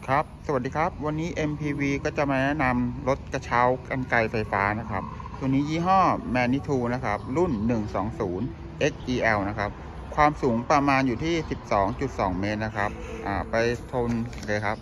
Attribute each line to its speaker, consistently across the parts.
Speaker 1: ครับสวัสดีครับวันนี้ MPV ก็จะมาแนะนำรถกระเช้ากรรไกรไฟฟ้านะครับตัวนี้ยี่ห้อ Manitou นะครับรุ่น 120 XEL นะครับความสูงประมาณอยู่ที่ 12.2 เมตรนะครับไปชมเลยครับ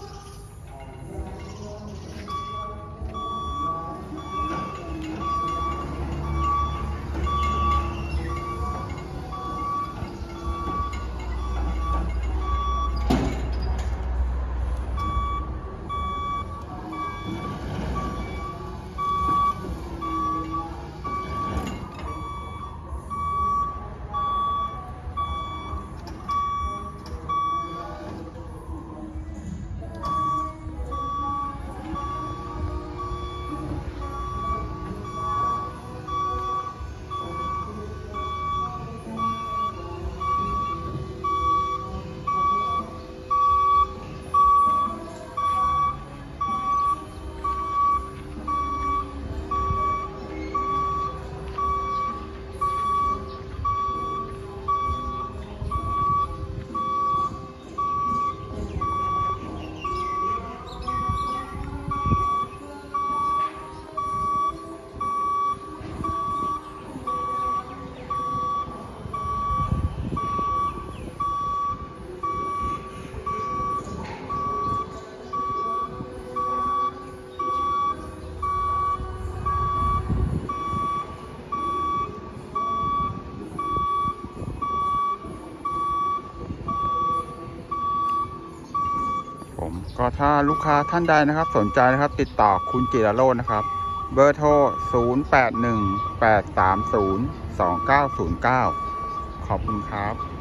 Speaker 1: ก็ถ้าลูกค้าท่านใดนะครับสนใจนะครับติดต่อคุณจิรโรจน์นะครับเบอร์โทร 0818302909 ขอบคุณครับ